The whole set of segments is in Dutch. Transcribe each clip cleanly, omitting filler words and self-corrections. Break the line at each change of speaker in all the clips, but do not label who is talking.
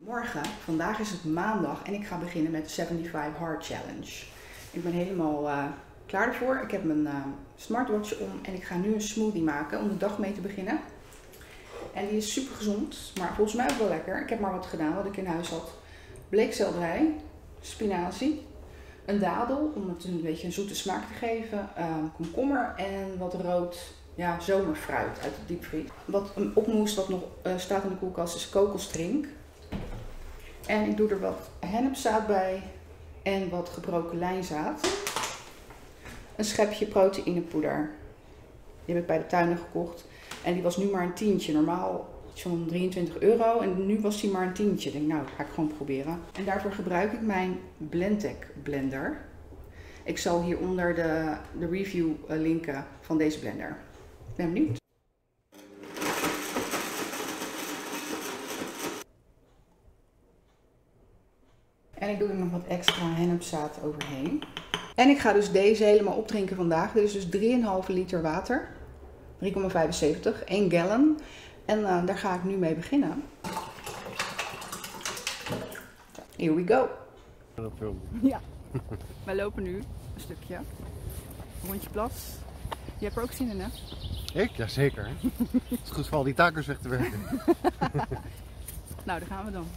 Morgen, vandaag is het maandag en ik ga beginnen met de 75 Hard Challenge. Ik ben helemaal klaar ervoor. Ik heb mijn smartwatch om en ik ga nu een smoothie maken om de dag mee te beginnen. En die is super gezond, maar volgens mij ook wel lekker. Ik heb maar wat gedaan wat ik in huis had. Bleekselderij, spinazie, een dadel om het een beetje een zoete smaak te geven, komkommer en wat rood zomerfruit uit de diepvries. Wat een opmoest wat nog staat in de koelkast is kokosdrink. En ik doe er wat hennepzaad bij en wat gebroken lijnzaad. Een schepje proteïnepoeder. Die heb ik bij de tuiner gekocht. En die was nu maar een tientje. Normaal zo'n €23 en nu was die maar een tientje. Ik denk, nou, dat ga ik gewoon proberen. En daarvoor gebruik ik mijn Blendtec blender. Ik zal hieronder de review linken van deze blender. Ik ben benieuwd. En ik doe er nog wat extra hennepzaad overheen. En ik ga dus deze helemaal opdrinken vandaag. Dit is dus 3,5 liter water. 3,75, 1 gallon. En daar ga ik nu mee beginnen. Here we go. Ja, wij lopen nu een stukje. Rondje plas. Je hebt er ook zin in, hè?
Ik? Jazeker. Het is goed voor al die takers weg te werken.
Nou, daar gaan we dan.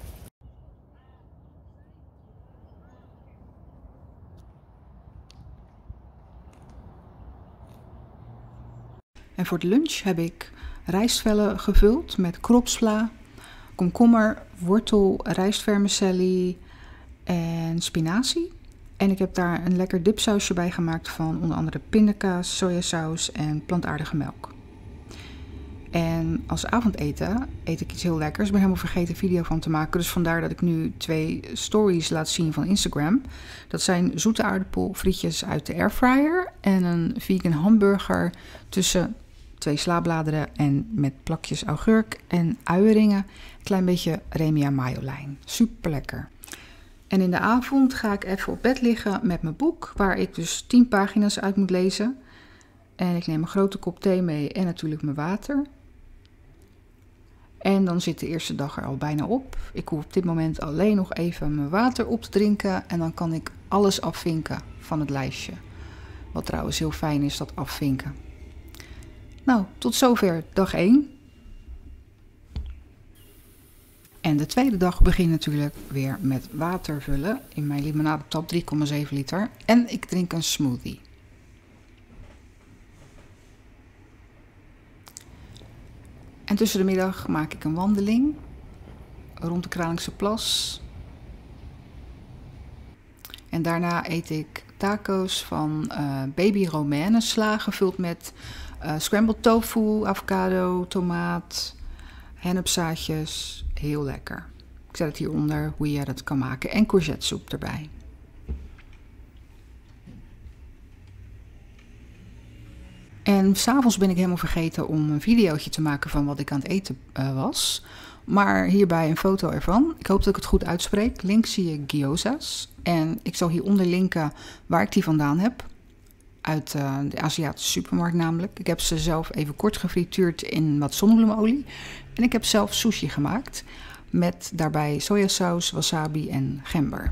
En voor het lunch heb ik rijstvellen gevuld met kropsla, komkommer, wortel, rijstvermicelli en spinazie. En ik heb daar een lekker dipsausje bij gemaakt van onder andere pindakaas, sojasaus en plantaardige melk. En als avondeten eet ik iets heel lekkers. Ik ben helemaal vergeten een video van te maken. Dus vandaar dat ik nu 2 stories laat zien van Instagram. Dat zijn zoete aardappelfrietjes uit de airfryer. En een vegan hamburger tussen 2 slaabladeren en met plakjes augurk en uieringen. Een klein beetje Remia Majolijn. Super lekker. En in de avond ga ik even op bed liggen met mijn boek. Waar ik dus 10 pagina's uit moet lezen. En ik neem een grote kop thee mee en natuurlijk mijn water. En dan zit de eerste dag er al bijna op. Ik hoef op dit moment alleen nog even mijn water op te drinken. En dan kan ik alles afvinken van het lijstje. Wat trouwens heel fijn is, dat afvinken. Nou, tot zover dag 1. En de tweede dag begint natuurlijk weer met water vullen. In mijn limonadetap 3,7 liter. En ik drink een smoothie. En tussen de middag maak ik een wandeling rond de Kralingse Plas. En daarna eet ik taco's van baby romaine sla gevuld met scrambled tofu, avocado, tomaat, hennepzaadjes. Heel lekker. Ik zet het hieronder hoe je dat kan maken en courgettesoep erbij. En s'avonds ben ik helemaal vergeten om een videootje te maken van wat ik aan het eten was. Maar hierbij een foto ervan. Ik hoop dat ik het goed uitspreek. Links zie je gyoza's. En ik zal hieronder linken waar ik die vandaan heb. Uit de Aziatische supermarkt namelijk. Ik heb ze zelf even kort gefrituurd in wat zonnebloemolie. En ik heb zelf sushi gemaakt. Met daarbij sojasaus, wasabi en gember.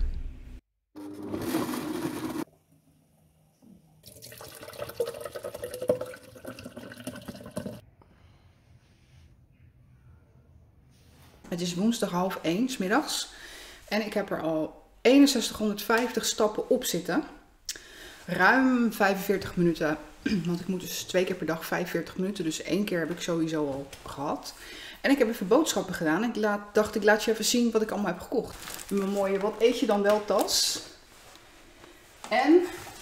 Het is woensdag 12:30 's middags en ik heb er al 6150 stappen op zitten. Ruim 45 minuten, want ik moet dus 2 keer per dag 45 minuten, dus 1 keer heb ik sowieso al gehad. En ik heb even boodschappen gedaan. Ik dacht, ik laat je even zien wat ik allemaal heb gekocht. Mijn mooie wat eet je dan wel tas. En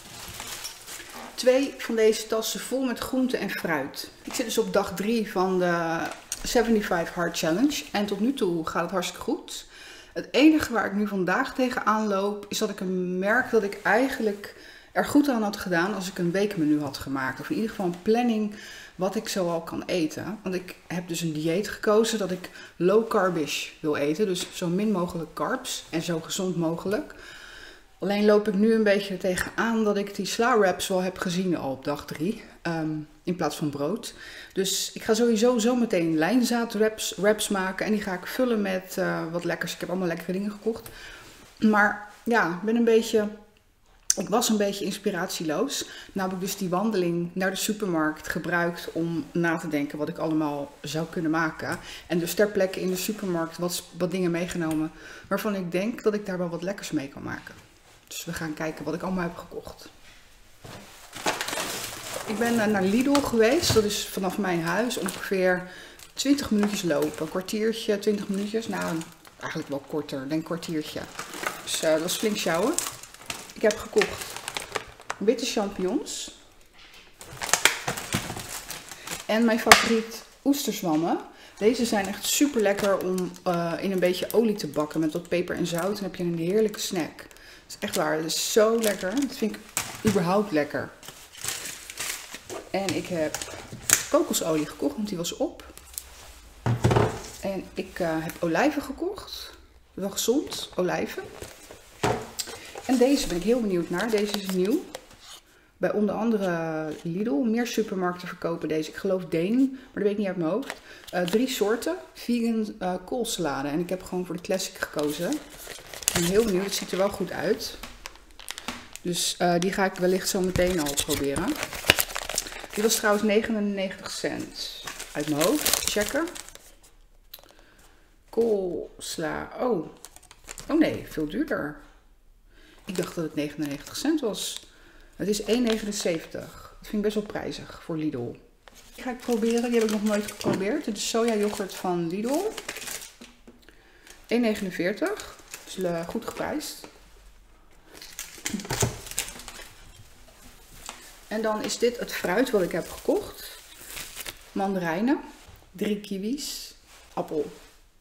2 van deze tassen vol met groente en fruit. Ik zit dus op dag 3 van de 75 Hard Challenge en tot nu toe gaat het hartstikke goed. Het enige waar ik nu vandaag tegenaan loop is dat ik merk dat ik eigenlijk er goed aan had gedaan als ik een weekmenu had gemaakt. Of in ieder geval een planning wat ik zoal kan eten. Want ik heb dus een dieet gekozen dat ik low carbish wil eten. Dus zo min mogelijk carbs en zo gezond mogelijk. Alleen loop ik nu een beetje tegenaan dat ik die sla-wraps wel heb gezien al op dag 3. In plaats van brood. Dus ik ga sowieso zometeen lijnzaadwraps maken. En die ga ik vullen met wat lekkers. Ik heb allemaal lekkere dingen gekocht. Maar ja, ik was een beetje inspiratieloos. Nou heb ik dus die wandeling naar de supermarkt gebruikt om na te denken wat ik allemaal zou kunnen maken. En dus ter plekke in de supermarkt wat dingen meegenomen waarvan ik denk dat ik daar wel wat lekkers mee kan maken. Dus we gaan kijken wat ik allemaal heb gekocht. Ik ben naar Lidl geweest. Dat is vanaf mijn huis ongeveer 20 minuutjes lopen. Een kwartiertje, 20 minuutjes. Nou, eigenlijk wel korter, denk een kwartiertje. Dus dat was flink sjouwen. Ik heb gekocht witte champignons. En mijn favoriet oesterzwammen. Deze zijn echt super lekker om in een beetje olie te bakken met wat peper en zout. Dan heb je een heerlijke snack. Dat is echt waar, dat is zo lekker. Dat vind ik überhaupt lekker. En ik heb kokosolie gekocht, want die was op. En ik heb olijven gekocht. Wel gezond, olijven. En deze ben ik heel benieuwd naar. Deze is nieuw. Bij onder andere Lidl. Meer supermarkten verkopen deze. Ik geloof Deen, maar dat weet ik niet uit mijn hoofd. 3 soorten vegan koolsalade. En ik heb gewoon voor de classic gekozen. Ik ben heel benieuwd. Het ziet er wel goed uit. Dus die ga ik wellicht zo meteen al proberen. Die was trouwens 99 cent. Uit mijn hoofd. Checken. Koolsla. Oh nee, veel duurder. Ik dacht dat het 99 cent was. Het is 1,79. Dat vind ik best wel prijzig voor Lidl. Die ga ik proberen. Die heb ik nog nooit geprobeerd. Dit is soja yoghurt van Lidl. 1,49. Dus goed geprijsd. En dan is dit het fruit wat ik heb gekocht. Mandarijnen. 3 kiwis. Appel.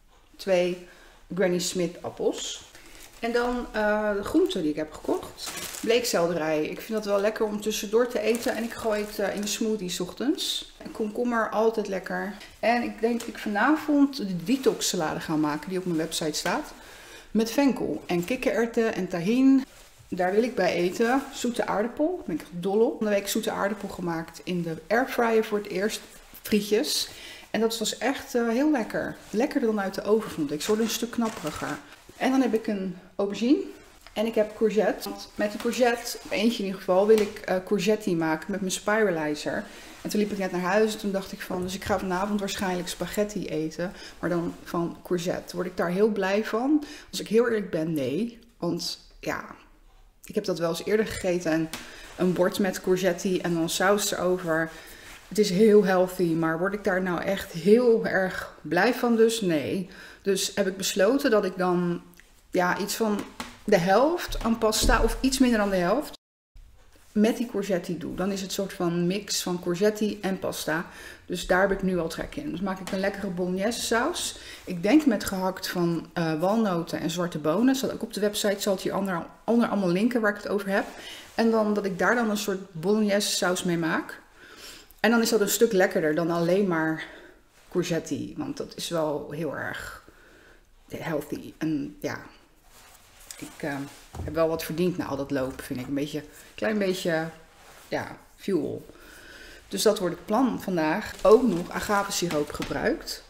2 Granny Smith appels. En dan de groenten die ik heb gekocht. Bleekselderij. Ik vind dat wel lekker om tussendoor te eten. En ik gooi het in de smoothie 's ochtends. En komkommer, altijd lekker. En ik denk dat ik vanavond de detox salade ga maken. Die op mijn website staat. Met venkel en kikkererwten en tahin. Daar wil ik bij eten. Zoete aardappel. Daar ben ik dol op. Van de week zoete aardappel gemaakt in de airfryer voor het eerst. Frietjes. En dat was echt heel lekker. Lekkerder dan uit de oven vond ik. Ze worden een stuk knapperiger. En dan heb ik een aubergine. En ik heb courgette. Want met de courgette, eentje in ieder geval, wil ik courgette maken met mijn spiralizer. En toen liep ik net naar huis en toen dacht ik van, dus ik ga vanavond waarschijnlijk spaghetti eten. Maar dan van courgette. Word ik daar heel blij van? Als ik heel eerlijk ben, nee. Want ja, ik heb dat wel eens eerder gegeten. En een bord met courgette en dan saus erover. Het is heel healthy, maar word ik daar nou echt heel erg blij van? Dus nee. Dus heb ik besloten dat ik dan ja, iets van de helft aan pasta, of iets minder dan de helft, met die courgette doe. Dan is het een soort van mix van courgette en pasta. Dus daar heb ik nu al trek in. Dus maak ik een lekkere bolognese saus. Ik denk met gehakt van walnoten en zwarte bonen. Staat ook op de website. Zal het hier onder allemaal linken waar ik het over heb. En dan dat ik daar dan een soort bolognese saus mee maak. En dan is dat een stuk lekkerder dan alleen maar courgette. Want dat is wel heel erg healthy. En ja, ik heb wel wat verdiend na al dat lopen, vind ik. Een klein beetje, ja, fuel. Dus dat wordt het plan vandaag. Ook nog agavesiroop gebruikt.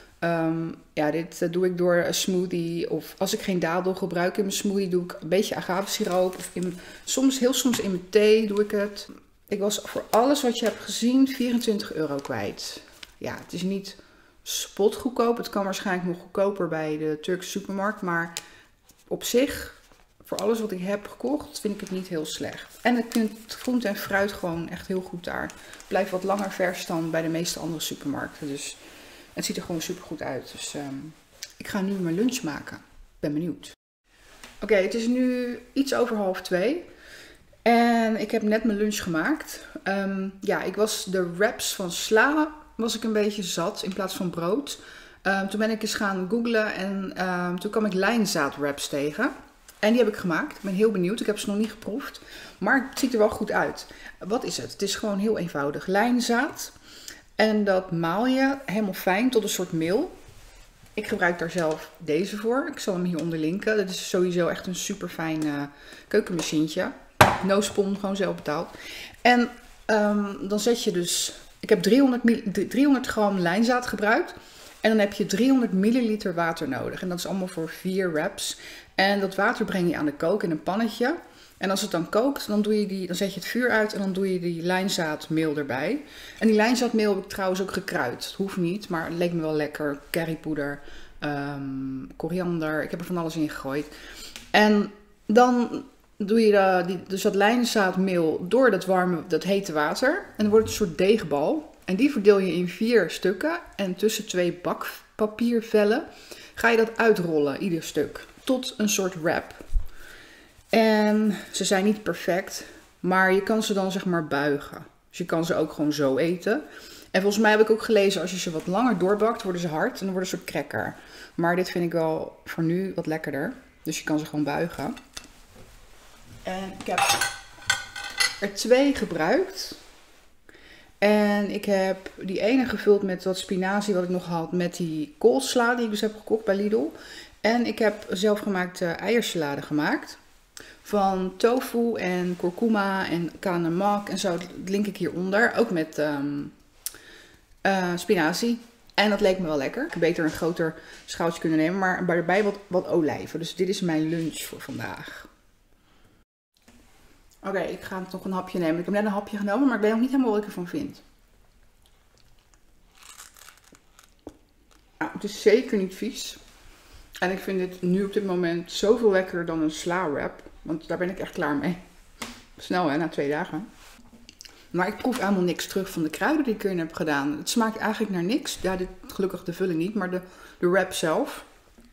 Ja, dit doe ik door een smoothie. Of als ik geen dadel gebruik in mijn smoothie, doe ik een beetje agavesiroop. Of heel soms in mijn thee doe ik het. Ik was voor alles wat je hebt gezien €24 kwijt. Ja, het is niet spotgoedkoop. Het kan waarschijnlijk nog goedkoper bij de Turkse supermarkt. Maar op zich, voor alles wat ik heb gekocht, vind ik het niet heel slecht. En ik vind groente en fruit gewoon echt heel goed daar. Het blijft wat langer vers dan bij de meeste andere supermarkten. Dus het ziet er gewoon super goed uit. Dus ik ga nu mijn lunch maken. Ben benieuwd. Oké, het is nu iets over 1:30. En ik heb net mijn lunch gemaakt. Ja, ik was de wraps van sla was ik een beetje zat in plaats van brood. Toen ben ik eens gaan googlen en toen kwam ik lijnzaadwraps tegen. En die heb ik gemaakt. Ik ben heel benieuwd. Ik heb ze nog niet geproefd. Maar het ziet er wel goed uit. Wat is het? Het is gewoon heel eenvoudig. Lijnzaad. En dat maal je helemaal fijn tot een soort meel. Ik gebruik daar zelf deze voor. Ik zal hem hieronder linken. Dit is sowieso echt een super fijn keukenmachientje. No spon, gewoon zelf betaald. En dan zet je dus... Ik heb 300 gram lijnzaad gebruikt. En dan heb je 300 milliliter water nodig. En dat is allemaal voor 4 wraps. En dat water breng je aan de kook in een pannetje. En als het dan kookt, dan zet je het vuur uit en dan doe je die lijnzaadmeel erbij. En die lijnzaadmeel heb ik trouwens ook gekruid. Het hoeft niet, maar het leek me wel lekker. Currypoeder, koriander, ik heb er van alles in gegooid. En dan doe je dus dat lijnzaadmeel door dat hete water. En dan wordt het een soort deegbal. En die verdeel je in 4 stukken. En tussen 2 bakpapiervellen ga je dat uitrollen, ieder stuk. Tot een soort wrap. En ze zijn niet perfect, maar je kan ze dan zeg maar buigen. Dus je kan ze ook gewoon zo eten. En volgens mij heb ik ook gelezen, als je ze wat langer doorbakt, worden ze hard en dan worden ze een soort cracker. Maar dit vind ik wel voor nu wat lekkerder. Dus je kan ze gewoon buigen. En ik heb er 2 gebruikt. En ik heb die ene gevuld met wat spinazie wat ik nog had met die koolsla die ik dus heb gekocht bij Lidl. En ik heb zelfgemaakte eiersalade gemaakt. Van tofu en kurkuma en kanemak en zo. Dat link ik hieronder. Ook met spinazie. En dat leek me wel lekker. Ik had beter een groter schaaltje kunnen nemen. Maar daarbij wat olijven. Dus dit is mijn lunch voor vandaag. Oké, ik ga nog een hapje nemen. Ik heb net een hapje genomen, maar ik weet nog niet helemaal wat ik ervan vind. Nou, het is zeker niet vies. En ik vind dit nu op dit moment zoveel lekkerder dan een sla wrap. Want daar ben ik echt klaar mee. Snel hè, na 2 dagen. Maar ik proef helemaal niks terug van de kruiden die ik erin heb gedaan. Het smaakt eigenlijk naar niks. Ja, gelukkig de vulling niet, maar de wrap zelf.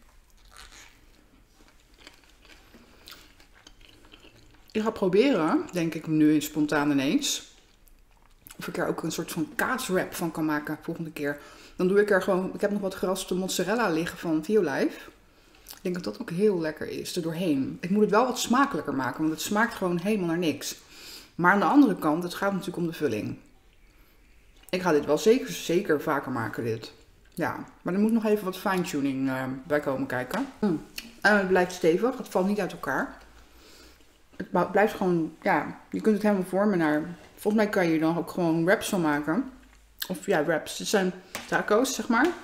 Ik ga proberen, denk ik nu spontaan ineens, of ik er ook een soort van kaaswrap van kan maken volgende keer. Dan doe ik er gewoon, ik heb nog wat geraspte mozzarella liggen van Violife. Ik denk dat dat ook heel lekker is, er doorheen. Ik moet het wel wat smakelijker maken, want het smaakt gewoon helemaal naar niks. Maar aan de andere kant, het gaat natuurlijk om de vulling. Ik ga dit wel zeker vaker maken, dit. Ja, maar er moet nog even wat fine-tuning bij komen kijken. En het blijft stevig, het valt niet uit elkaar. Het blijft gewoon, ja, je kunt het helemaal vormen naar... Volgens mij kan je er dan ook gewoon wraps van maken. Of ja, wraps. Het zijn taco's, zeg maar.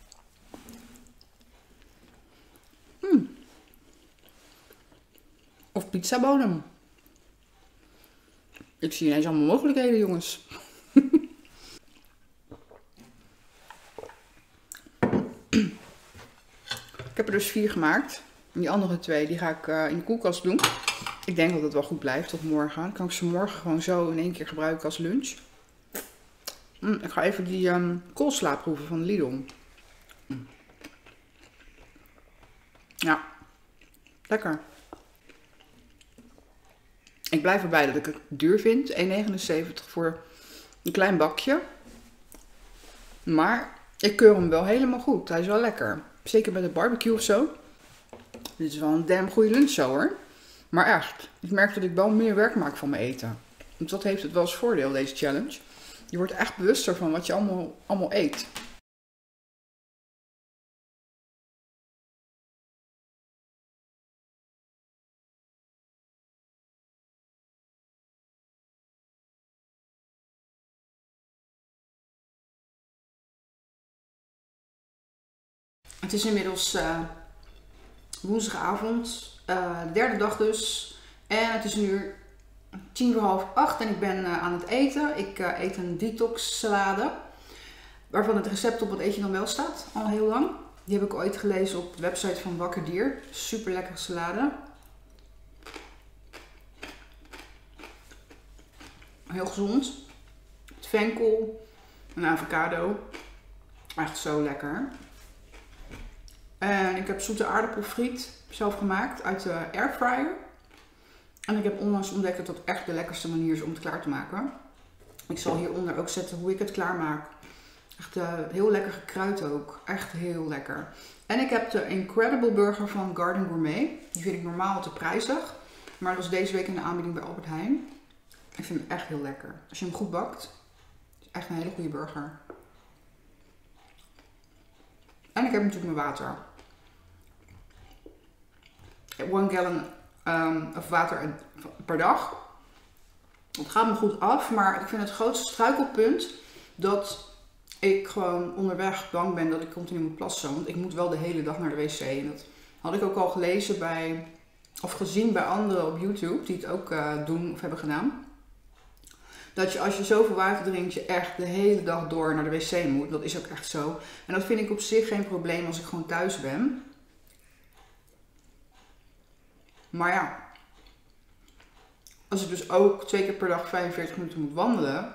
Of pizzabodem. Ik zie ineens allemaal mogelijkheden, jongens. Ik heb er dus 4 gemaakt. En die andere 2 die ga ik in de koelkast doen. Ik denk dat het wel goed blijft tot morgen. Dan kan ik ze morgen gewoon zo in één keer gebruiken als lunch. Ik ga even die koolsla proeven van Lidl. Ja, lekker. Ik blijf erbij dat ik het duur vind. 1,79 voor een klein bakje. Maar ik keur hem wel helemaal goed. Hij is wel lekker. Zeker bij de barbecue of zo. Dit is wel een damn goede lunch zo hoor. Maar echt, ik merk dat ik wel meer werk maak van mijn eten. Want dat heeft het wel als voordeel, deze challenge. Je wordt echt bewuster van wat je allemaal eet. Het is inmiddels woensdagavond, de 3e dag dus. En het is nu 7:45 en ik ben aan het eten. Ik eet een detox salade. Waarvan het recept op wat eet je dan wel staat, al heel lang. Die heb ik ooit gelezen op de website van Wakker Dier. Super lekkere salade. Heel gezond. Met venkel, een avocado. Echt zo lekker. En ik heb zoete aardappelfriet zelf gemaakt uit de airfryer. En ik heb onlangs ontdekt dat dat echt de lekkerste manier is om het klaar te maken. Ik zal hieronder ook zetten hoe ik het klaarmaak. Echt heel lekker gekruid ook. Echt heel lekker. En ik heb de Incredible Burger van Garden Gourmet. Die vind ik normaal te prijzig. Maar dat was deze week in de aanbieding bij Albert Heijn. Ik vind hem echt heel lekker. Als je hem goed bakt. Is echt een hele goede burger. En ik heb natuurlijk mijn water. 1 gallon of water per dag. Het gaat me goed af, maar ik vind het grootste struikelpunt dat ik gewoon onderweg bang ben dat ik continu moet plassen. Want ik moet wel de hele dag naar de wc. En dat had ik ook al gelezen of gezien bij anderen op YouTube die het ook doen of hebben gedaan. Dat je als je zoveel water drinkt, je echt de hele dag door naar de wc moet. Dat is ook echt zo. En dat vind ik op zich geen probleem als ik gewoon thuis ben. Maar ja, als ik dus ook 2 keer per dag 45 minuten moet wandelen.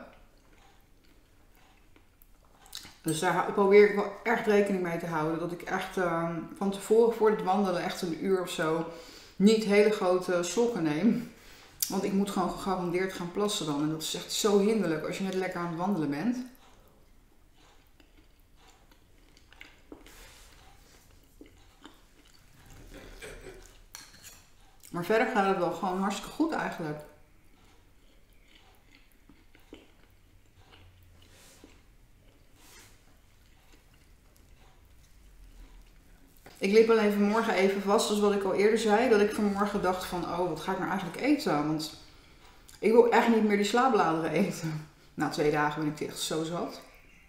Dus daar probeer ik wel echt rekening mee te houden. Dat ik echt van tevoren voor het wandelen echt een uur of zo niet hele grote slokken neem. Want ik moet gewoon gegarandeerd gaan plassen dan. En dat is echt zo hinderlijk als je net lekker aan het wandelen bent. Maar verder gaat het wel gewoon hartstikke goed eigenlijk. Ik liep alleen vanmorgen even vast, dus wat ik al eerder zei, dat ik vanmorgen dacht van, oh, wat ga ik nou eigenlijk eten? Want ik wil echt niet meer die slaapbladeren eten. Na 2 dagen ben ik echt zo zat.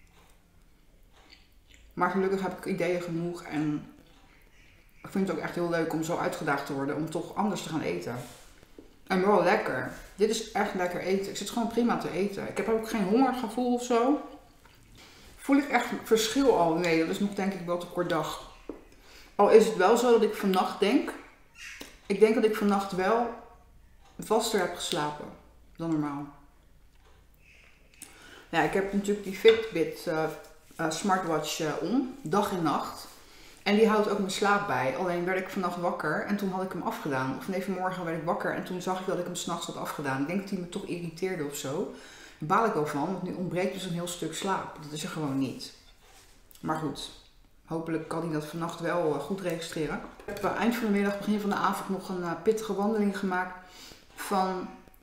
Maar gelukkig heb ik ideeën genoeg en ik vind het ook echt heel leuk om zo uitgedaagd te worden om toch anders te gaan eten. En wel lekker. Dit is echt lekker eten. Ik zit gewoon prima te eten. Ik heb ook geen hongergevoel of zo. Voel ik echt verschil al? Nee, dat is nog denk ik wel te kort dag. Al is het wel zo dat ik vannacht denk. Ik denk dat ik vannacht wel vaster heb geslapen dan normaal. Ja, ik heb natuurlijk die Fitbit smartwatch om. Dag en nacht. En die houdt ook mijn slaap bij. Alleen werd ik vannacht wakker en toen had ik hem afgedaan. Of nee, vanmorgen werd ik wakker en toen zag ik dat ik hem 's nachts had afgedaan. Ik denk dat hij me toch irriteerde of zo. Daar baal ik wel van, want nu ontbreekt dus een heel stuk slaap. Dat is er gewoon niet. Maar goed. Hopelijk kan hij dat vannacht wel goed registreren. Ik heb eind van de middag, begin van de avond nog een pittige wandeling gemaakt van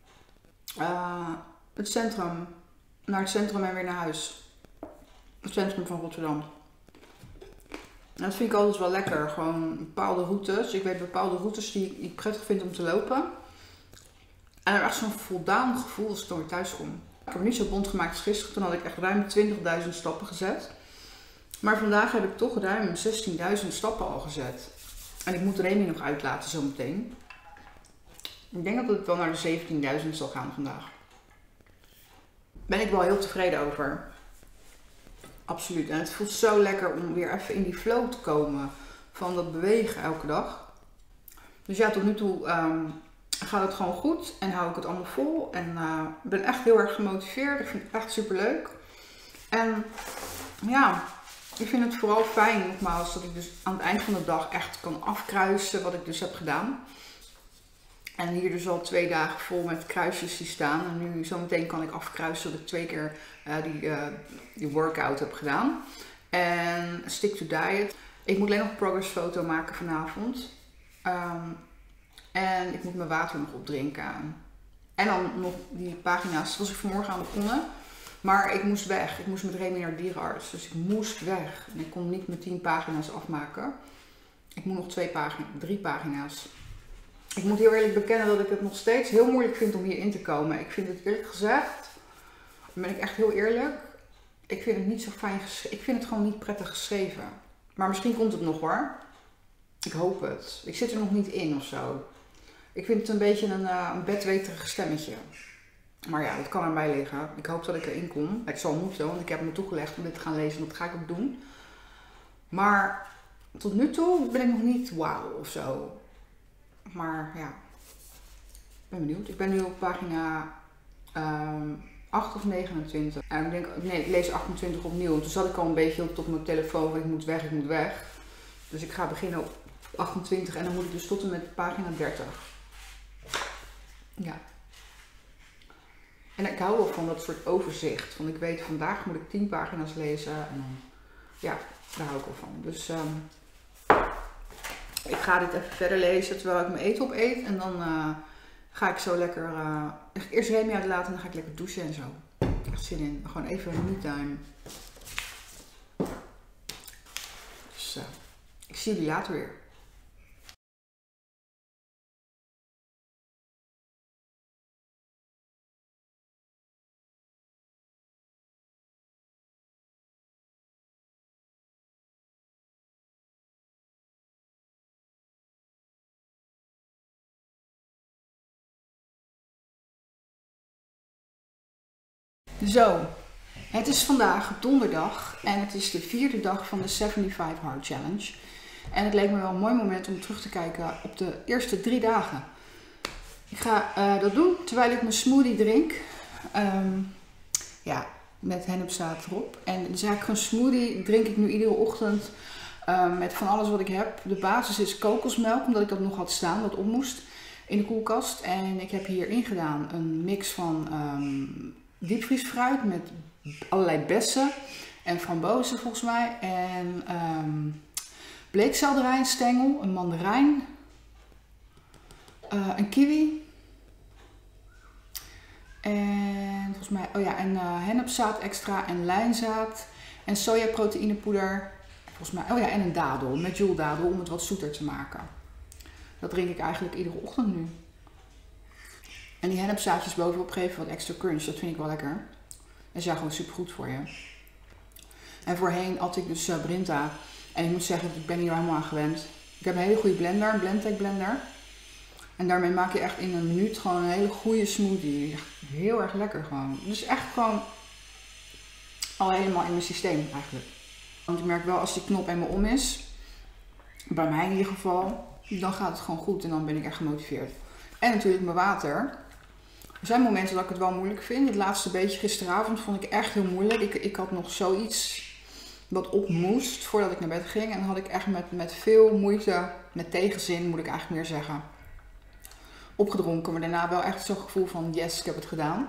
het centrum naar het centrum en weer naar huis. Het centrum van Rotterdam. En dat vind ik altijd wel lekker. Gewoon bepaalde routes. Ik weet bepaalde routes die ik prettig vind om te lopen. En er echt zo'n voldaan gevoel als ik dan weer thuis kom. Ik heb het niet zo bont gemaakt als gisteren. Toen had ik echt ruim 20.000 stappen gezet. Maar vandaag heb ik toch ruim 16.000 stappen al gezet. En ik moet Remy nog uitlaten zometeen. Ik denk dat het wel naar de 17.000 zal gaan vandaag. Ben ik wel heel tevreden over. Absoluut. En het voelt zo lekker om weer even in die flow te komen van dat bewegen elke dag. Dus ja, tot nu toe gaat het gewoon goed en hou ik het allemaal vol. En ben echt heel erg gemotiveerd. Ik vind het echt super leuk. En ja, ik vind het vooral fijn, nogmaals, dat ik dus aan het eind van de dag echt kan afkruisen wat ik dus heb gedaan. En hier dus al 2 dagen vol met kruisjes die staan. En nu zometeen kan ik afkruisen dat ik 2 keer die workout heb gedaan. En stick to diet. Ik moet alleen nog een progress foto maken vanavond. En ik moet mijn water nog opdrinken. En dan nog die pagina's. Daar was ik vanmorgen aan begonnen. Maar ik moest weg. Ik moest met Remy naar de dierenarts. Dus ik moest weg. En ik kon niet mijn 10 pagina's afmaken. Ik moet nog 3 pagina's. Ik moet heel eerlijk bekennen dat ik het nog steeds heel moeilijk vind om hierin te komen. Ik vind het eerlijk gezegd, dan ben ik echt heel eerlijk, ik vind het niet zo fijn geschreven. Ik vind het gewoon niet prettig geschreven. Maar misschien komt het nog hoor. Ik hoop het. Ik zit er nog niet in of zo. Ik vind het een beetje een bedweterig stemmetje. Maar ja, dat kan aan mij liggen. Ik hoop dat ik erin kom. Ik zal moeten, want ik heb me toegelegd om dit te gaan lezen. En dat ga ik ook doen. Maar tot nu toe ben ik nog niet wauw of zo. Maar ja, ik ben benieuwd. Ik ben nu op pagina 8 of 29. En ik denk, nee, ik lees 28 opnieuw. Toen zat ik al een beetje op mijn telefoon van ik moet weg. Dus ik ga beginnen op 28 en dan moet ik dus tot en met pagina 30. Ja. En ik hou wel van dat soort overzicht. Want ik weet, vandaag moet ik 10 pagina's lezen. En dan, ja, daar hou ik wel van. Dus ik ga dit even verder lezen terwijl ik mijn eten opeet. En dan ga ik zo lekker eerst Remy uitlaten en dan ga ik lekker douchen en zo. Echt zin in. Gewoon even een me-time. Dus ik zie jullie later weer. Zo, het is vandaag donderdag en het is de 4e dag van de 75 Hard Challenge. En het leek me wel een mooi moment om terug te kijken op de eerste 3 dagen. Ik ga dat doen terwijl ik mijn smoothie drink. Ja, met hennepzaad erop. En dus eigenlijk een smoothie drink ik nu iedere ochtend met van alles wat ik heb. De basis is kokosmelk, omdat ik dat nog had staan, wat op moest in de koelkast. En ik heb hierin gedaan een mix van diepvriesfruit met allerlei bessen en frambozen volgens mij. En bleekselderijnstengel, een mandarijn, een kiwi. En volgens mij, oh ja, en hennepzaad extra en lijnzaad en sojaproteïnepoeder. Volgens mij, oh ja, en een dadel, met joeldadel om het wat zoeter te maken. Dat drink ik eigenlijk iedere ochtend nu. En die hennepzaadjes bovenop geven wat extra crunch, dat vind ik wel lekker. En is ja gewoon super goed voor je. En voorheen at ik dus Brinta. En ik moet zeggen, ik ben hier helemaal aan gewend. Ik heb een hele goede blender, een Blendtec blender. En daarmee maak je echt in een minuut gewoon een hele goede smoothie. Echt heel erg lekker gewoon. Dus echt gewoon al helemaal in mijn systeem eigenlijk. Want ik merk wel als die knop eenmaal om is, bij mij in ieder geval, dan gaat het gewoon goed en dan ben ik echt gemotiveerd. En natuurlijk mijn water. Er zijn momenten dat ik het wel moeilijk vind. Het laatste beetje gisteravond vond ik echt heel moeilijk. Ik had nog zoiets wat op moest voordat ik naar bed ging. En dan had ik echt met veel moeite, met tegenzin moet ik eigenlijk meer zeggen, opgedronken. Maar daarna wel echt zo'n gevoel van yes, ik heb het gedaan.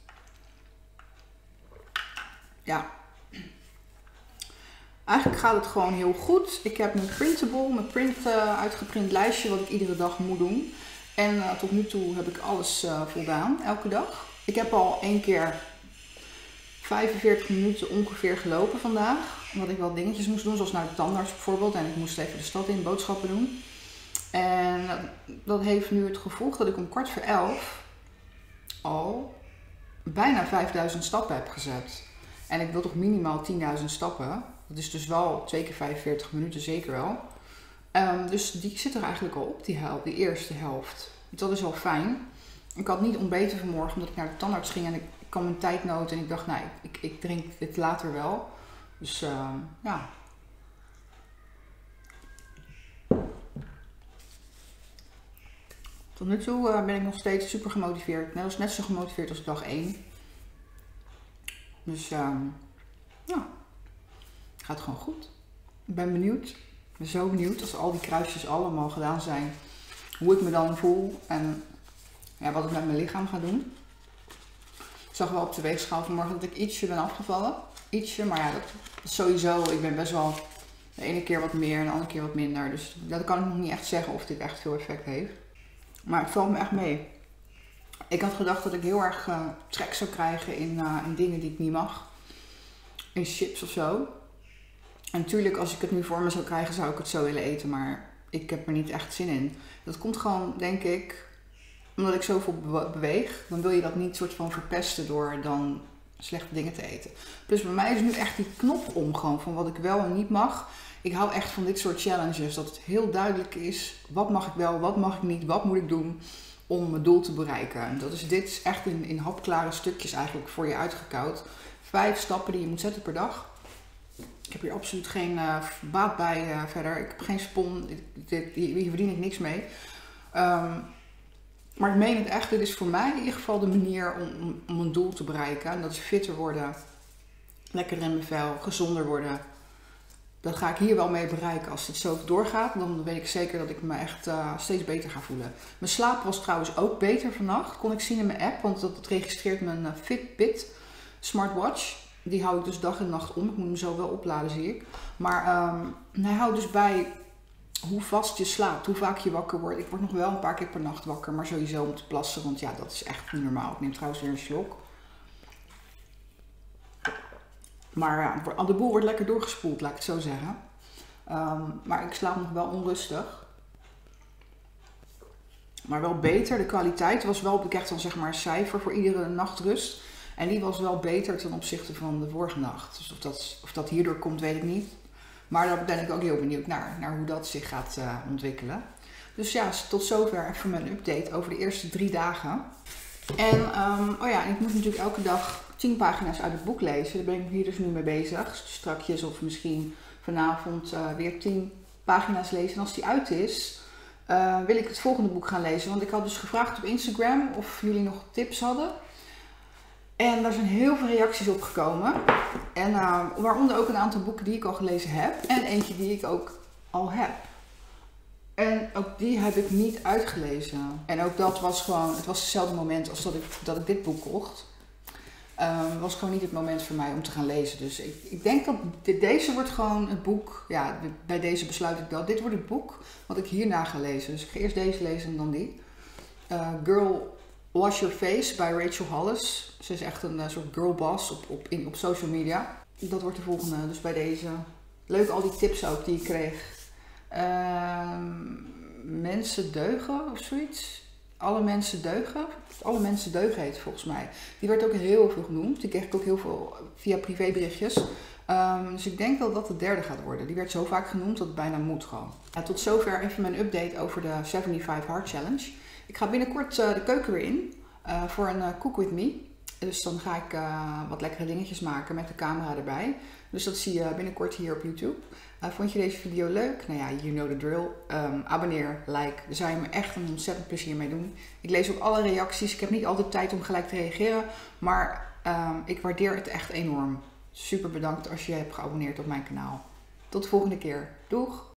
Ja. Eigenlijk gaat het gewoon heel goed. Ik heb mijn printable, uitgeprint lijstje wat ik iedere dag moet doen. En tot nu toe heb ik alles voldaan, elke dag. Ik heb al 1 keer 45 minuten ongeveer gelopen vandaag. Omdat ik wel dingetjes moest doen, zoals naar de tandarts bijvoorbeeld. En ik moest even de stad in boodschappen doen. En dat heeft nu het gevolg dat ik om 11:15 al bijna 5000 stappen heb gezet. En ik wil toch minimaal 10.000 stappen. Dat is dus wel 2 keer 45 minuten, zeker wel. Dus die zit er eigenlijk al op, die eerste helft. Dat is wel fijn. Ik had niet ontbeten vanmorgen omdat ik naar de tandarts ging en ik kwam mijn tijdnood en ik dacht, nou, ik drink dit later wel. Dus ja. Tot nu toe ben ik nog steeds super gemotiveerd. Net zo gemotiveerd als dag 1. Dus ja, het gaat gewoon goed. Ik ben benieuwd. Ik ben zo benieuwd als al die kruisjes allemaal gedaan zijn. Hoe ik me dan voel en ja, wat ik met mijn lichaam ga doen. Ik zag wel op de weegschaal vanmorgen dat ik ietsje ben afgevallen. Ietsje, maar ja, dat is sowieso. Ik ben best wel de ene keer wat meer en de andere keer wat minder. Dus dat kan ik nog niet echt zeggen of dit echt veel effect heeft. Maar het valt me echt mee. Ik had gedacht dat ik heel erg trek zou krijgen in dingen die ik niet mag. In chips of zo. En natuurlijk, als ik het nu voor me zou krijgen, zou ik het zo willen eten. Maar ik heb er niet echt zin in. Dat komt gewoon, denk ik, omdat ik zoveel beweeg. Dan wil je dat niet soort van verpesten door dan slechte dingen te eten. Dus bij mij is nu echt die knop om gewoon van wat ik wel en niet mag. Ik hou echt van dit soort challenges. Dat het heel duidelijk is. Wat mag ik wel, wat mag ik niet, wat moet ik doen om mijn doel te bereiken. Dit is echt in hapklare stukjes eigenlijk voor je uitgekoud. 5 stappen die je moet zetten per dag. Ik heb hier absoluut geen baat bij verder. Ik heb geen spon. Hier verdien ik niks mee. Maar ik meen het echt. Dit is voor mij in ieder geval de manier om een doel te bereiken. En dat is fitter worden. Lekkerder in mijn vel. Gezonder worden. Dat ga ik hier wel mee bereiken. Als het zo doorgaat, dan weet ik zeker dat ik me echt steeds beter ga voelen. Mijn slaap was trouwens ook beter vannacht. Kon ik zien in mijn app. Want dat registreert mijn Fitbit smartwatch. Die hou ik dus dag en nacht om. Ik moet hem zo wel opladen, zie ik. Maar hij houdt dus bij hoe vast je slaapt, hoe vaak je wakker wordt. Ik word nog wel een paar keer per nacht wakker, maar sowieso om te plassen. Want ja, dat is echt niet normaal. Ik neem trouwens weer een slok. Maar ja, de boel wordt lekker doorgespoeld, laat ik het zo zeggen. Maar ik slaap nog wel onrustig. Maar wel beter. De kwaliteit was wel, ik krijg dan zeg maar een cijfer voor iedere nachtrust. En die was wel beter ten opzichte van de vorige nacht. Dus of dat hierdoor komt, weet ik niet. Maar daar ben ik ook heel benieuwd naar hoe dat zich gaat ontwikkelen. Dus ja, tot zover even mijn update over de eerste 3 dagen. En ik moet natuurlijk elke dag 10 pagina's uit het boek lezen. Daar ben ik hier dus nu mee bezig. Strakjes of misschien vanavond weer 10 pagina's lezen. En als die uit is, wil ik het volgende boek gaan lezen. Want ik had dus gevraagd op Instagram of jullie nog tips hadden. En daar zijn heel veel reacties op gekomen. En waaronder ook een aantal boeken die ik al gelezen heb. En eentje die ik ook al heb. En ook die heb ik niet uitgelezen. En ook dat was gewoon, het was hetzelfde moment als dat ik dit boek kocht. Het was gewoon niet het moment voor mij om te gaan lezen. Dus ik denk dat deze wordt gewoon het boek. Ja, bij deze besluit ik dat. Dit wordt het boek wat ik hierna ga lezen. Dus ik ga eerst deze lezen en dan die. Girl Wash Your Face bij Rachel Hollis. Ze is echt een soort girlboss op social media. Dat wordt de volgende. Dus bij deze. Leuk al die tips ook die ik kreeg. Mensen deugen of zoiets. Alle mensen deugen. Alle mensen deugen heet volgens mij. Die werd ook heel veel genoemd. Die kreeg ik ook heel veel via privéberichtjes. Dus ik denk dat dat de derde gaat worden. Die werd zo vaak genoemd dat het bijna moet gewoon. Tot zover even mijn update over de 75 Hard Challenge. Ik ga binnenkort de keuken weer in voor een Cook With Me. Dus dan ga ik wat lekkere dingetjes maken met de camera erbij. Dus dat zie je binnenkort hier op YouTube. Vond je deze video leuk? Nou ja, you know the drill. Abonneer, like. Daar zou je me echt een ontzettend plezier mee doen. Ik lees ook alle reacties. Ik heb niet altijd tijd om gelijk te reageren. Maar ik waardeer het echt enorm. Super bedankt als je hebt geabonneerd op mijn kanaal. Tot de volgende keer. Doeg!